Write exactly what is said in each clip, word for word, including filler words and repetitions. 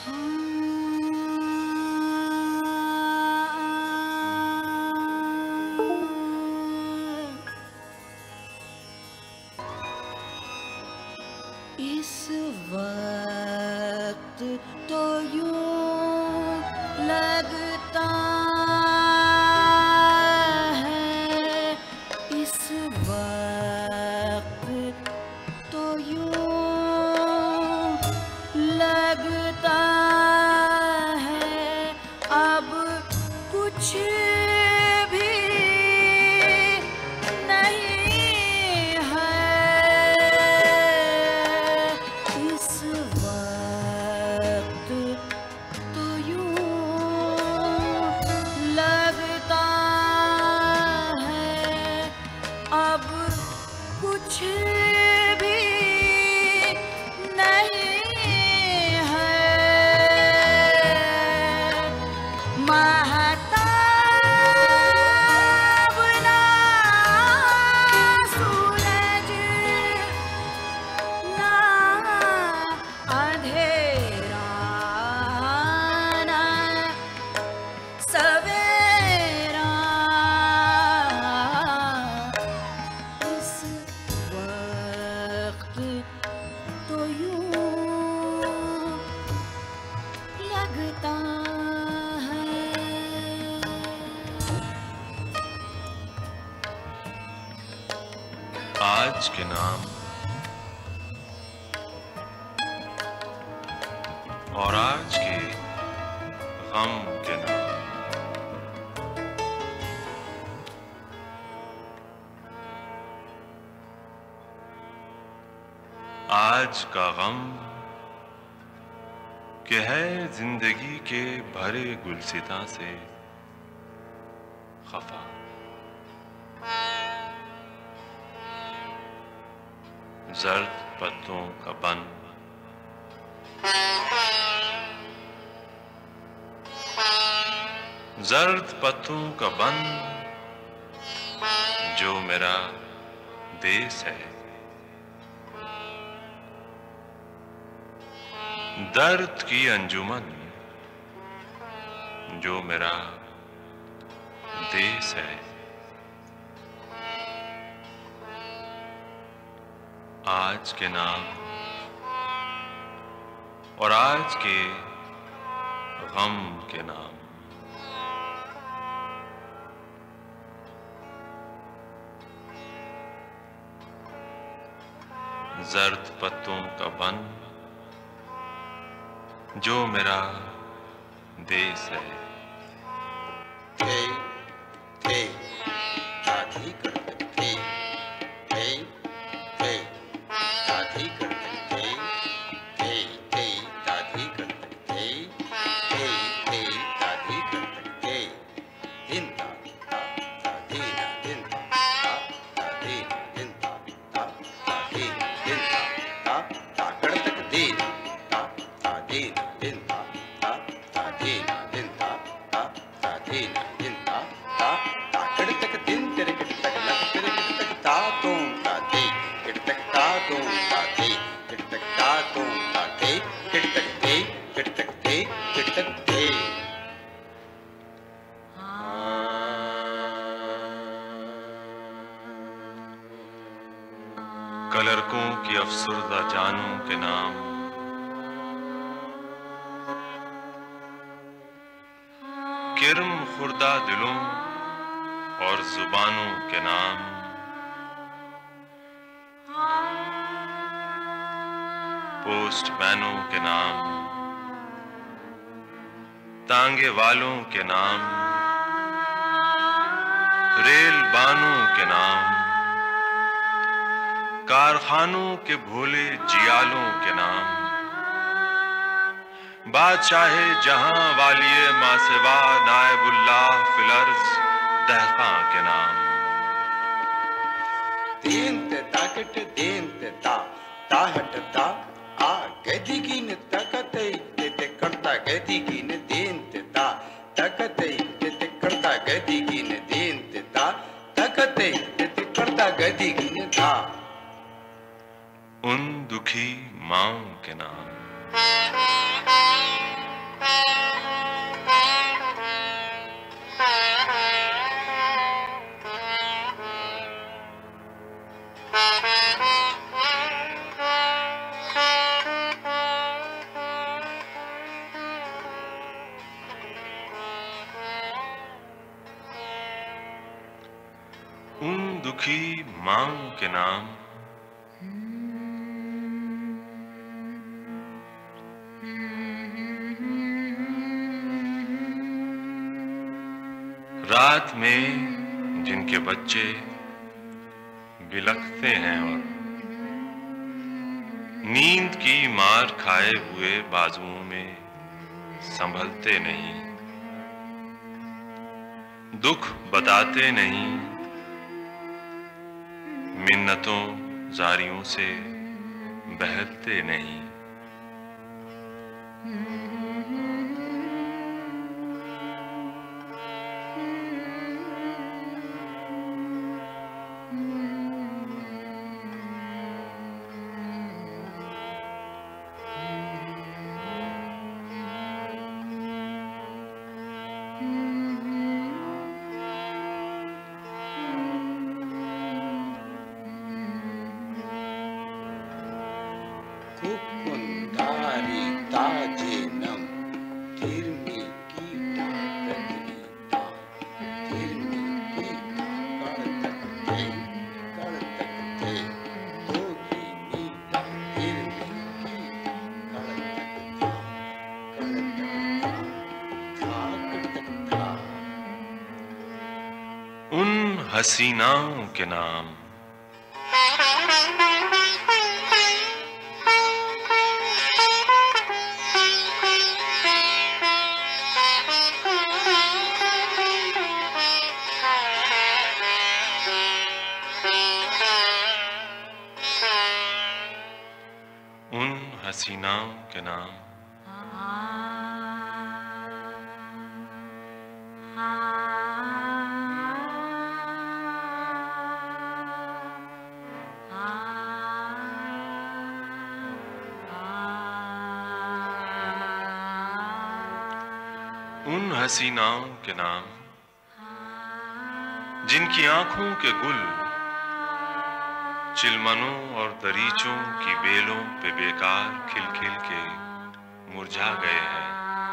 इस वक्त तो यूं लगता है, इस वक्त तो यूं लगता है अब कुछ भी नहीं है। इस वक्त तो यूं लगता है अब कुछ भी नहीं है। महताब ना सूरज ना अंधेरा ना सवेरा, इस वक्त तो यूं लगता है। आज के नाम और आज के गम के नाम, आज का गम कि है जिंदगी के भरे गुलसिता से खफा। जर्द पत्तों का बन, जर्द पत्तों का बन जो मेरा देश है। दर्द की अंजुमन जो मेरा देश है। आज के नाम और आज के गम के नाम, जर्द पत्तों का बन जो मेरा देश है। थे थे शादी करते थे, थे थे शादी करते थे, थे थे शादी करते थे, थे थे शादी करते थे। दिन था शादी ना दिन था शादी ना दिन था शादी ना दिन था ताकड़ तक दिन था शादी ना दिन था शादी ना दिन था शादी ना दिन था ताकड़ तक दिन तेरे किट तक लग तेरे किट तक ता तुम ताते किट तक ता तुम ताते किट तक ता तुम ताते किट तक थे किट तक थे किट तक थे। कलरकों की अफसुर्दा जानों के नाम, किरम खुर्दा दिलों और जुबानों के नाम, पोस्टमैनों के नाम, तांगे वालों के नाम, रेल बानों के नाम, कारखानों के भोले जियालों के नाम, बादशाहे जहां वालिये मासिवा नायबुल्लाह फिलर्ज दहकां के नाम। तीन ते ताकट तीन ते ता ताहट ता आ गदी की न तकते ते ते करता गदी की न तीन ते ता तकते ते ते करता गदी की न तीन ते ता तकते ते ते करता गदी की न था। उन दुखी माओं के नाम, उन दुखी मांग के नाम, रात में जिनके बच्चे बिलखते हैं और नींद की मार खाए हुए बाजुओं में संभलते नहीं, दुख बताते नहीं, मिन्नतों जारियों से बहलते नहीं। कुकुंदारी ताजेनम तिरमी कीटा तकनीता तिरमी कीटा कड़तकते कड़तकते दोगी नीता तिरमी कीटा कड़तकता कड़तकता कड़तकता। उन हसीनाओं के नाम, उन हसीनाओं के नाम, उन हसीनाओं के नाम जिनकी आंखों के गुल चिलमनों और दरीचों की बेलों पे बेकार खिल खिल के मुरझा गए हैं।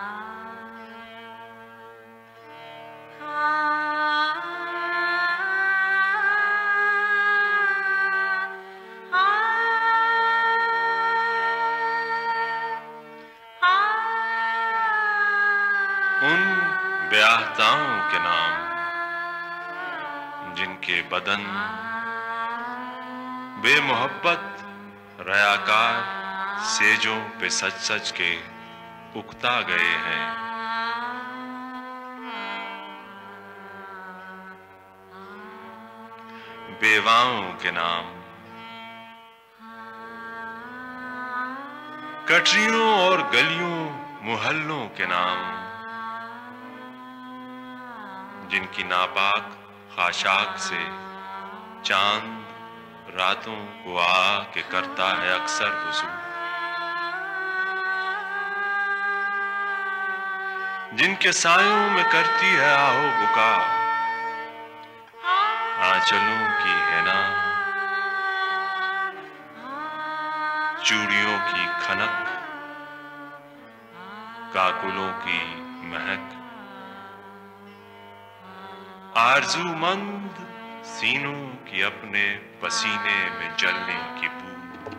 उन ब्याहताओं के नाम जिनके बदन बेमोहब्बत रयाकार सेजों पे सच सच के उकता गए हैं। बेवाओं के नाम कटरियों और गलियों मुहल्लों के नाम जिनकी नापाक खाशाक से चांद रातों को आ के करता है अक्सर वुज़ू, जिनके सायों में करती है आहो बुका आंचलों की है ना चूड़ियों की खनक काकुलों की महक आरज़ूमंद सीनों की अपने पसीने में जलने की बू।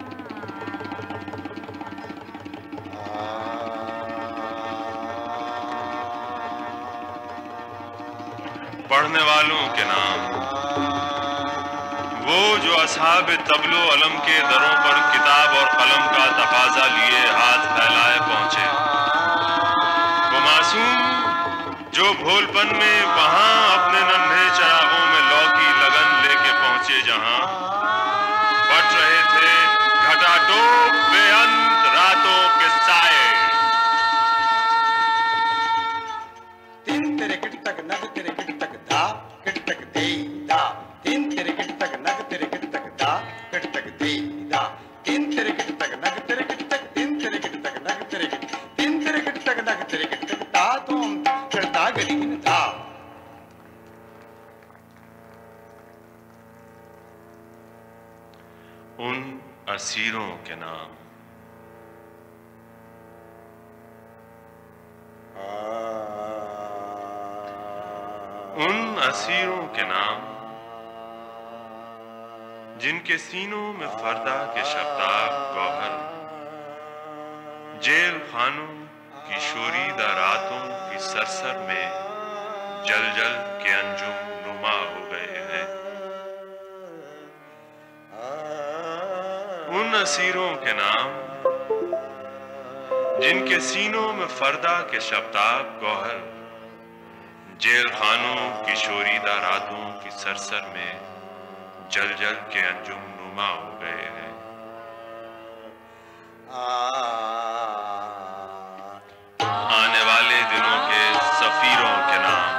पढ़ने वालों के नाम वो जो असहाब तबलो अलम के दरों पर किताब और कलम का तकाजा लिए हाथ फैलाए पहुंचे, वो मासूम जो भोलपन में वहां अपने नन्हे चरागों में लौकी लगन लेके पहुंचे जहां बट रहे थे घटाटोप बेअंत रातों के साए। तीन तेरे किट तक नग तेरे किट तक दा किट तक दे दा तीन तेरे किट तक नग तेरे किट तक दा किट तक दे दा तीन तेरे किट तक नग तेरे किट तक तीन तेरे किट तक नग तेरे किट तीन तेरे किट तक नग तेरे किट तक दा तुम करता गरीन था। उन असीरों के नाम उन असीरों के नाम जिनके सीनों में फरदा के शब्दाब गौहर, जेल खानों की शोरीदा रातों की सरसर में जल जल के अंजुम नुमा हो गए हैं। उन असीरों के नाम जिनके सीनों में फरदा के शब्दाब गौहर, जेल खानों की शोरीदा रातों की सरसर में जल जल के अंजुम नुमा हो गए हैं। आने वाले दिनों के सफीरों के नाम,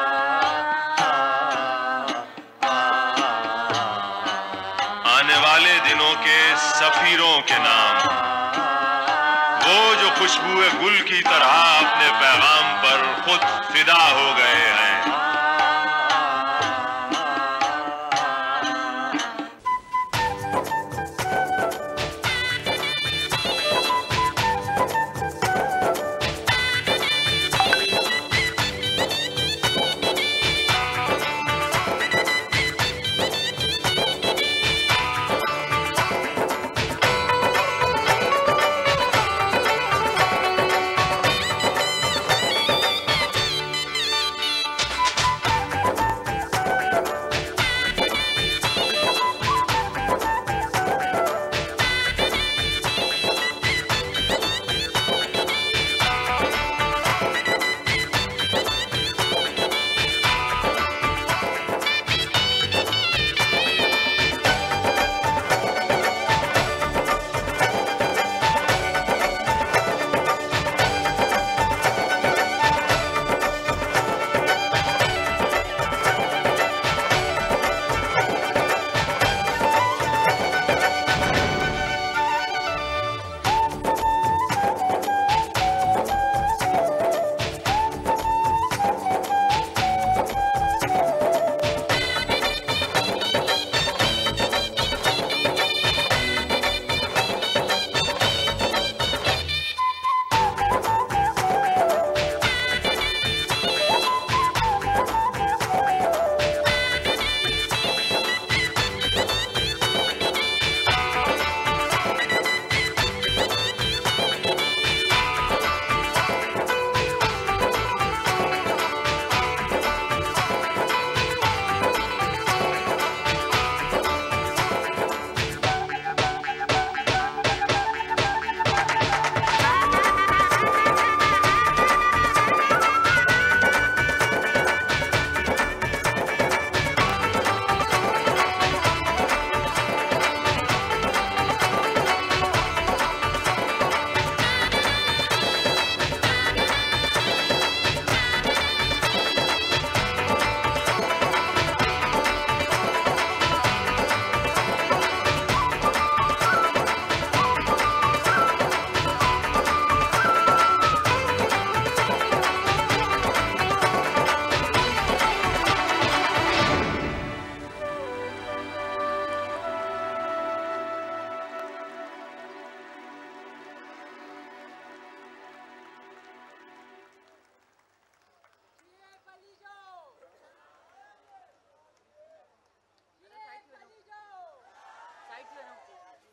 आने वाले दिनों के सफीरों के नाम, वो जो खुशबुए गुल की तरह अपने पैगाम पर खुद फिदा हो गए हैं।